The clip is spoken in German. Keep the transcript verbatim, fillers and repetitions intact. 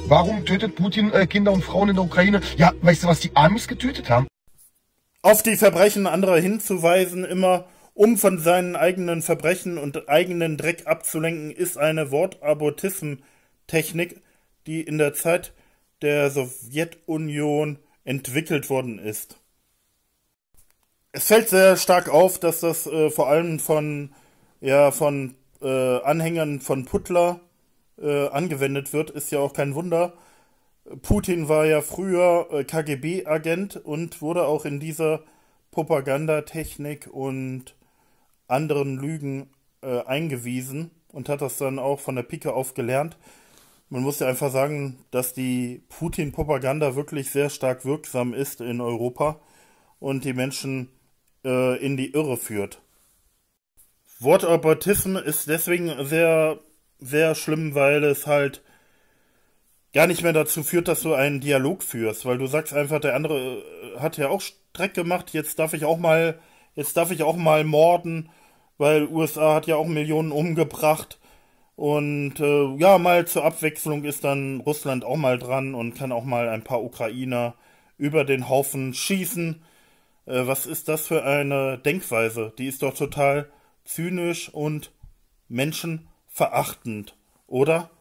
Warum tötet Putin äh, Kinder und Frauen in der Ukraine? Ja, weißt du, was die Amis getötet haben? Auf die Verbrechen anderer hinzuweisen, immer um von seinen eigenen Verbrechen und eigenen Dreck abzulenken, ist eine Wortabortism-Technik, die in der Zeit der Sowjetunion entwickelt worden ist. Es fällt sehr stark auf, dass das äh, vor allem von, ja, von äh, Anhängern von Putler äh, angewendet wird. Ist ja auch kein Wunder. Putin war ja früher äh, K G B-Agent und wurde auch in dieser Propagandatechnik und anderen Lügen äh, eingewiesen und hat das dann auch von der Pike auf gelernt. Man muss ja einfach sagen, dass die Putin-Propaganda wirklich sehr stark wirksam ist in Europa und die Menschen äh, in die Irre führt. Wortabortism ist deswegen sehr, sehr schlimm, weil es halt gar nicht mehr dazu führt, dass du einen Dialog führst, weil du sagst einfach, der andere äh, hat ja auch Streck gemacht, jetzt darf ich auch mal, jetzt darf ich auch mal morden, weil U S A hat ja auch Millionen umgebracht. Und äh, ja, mal zur Abwechslung ist dann Russland auch mal dran und kann auch mal ein paar Ukrainer über den Haufen schießen. Äh, was ist das für eine Denkweise? Die ist doch total zynisch und menschenverachtend, oder?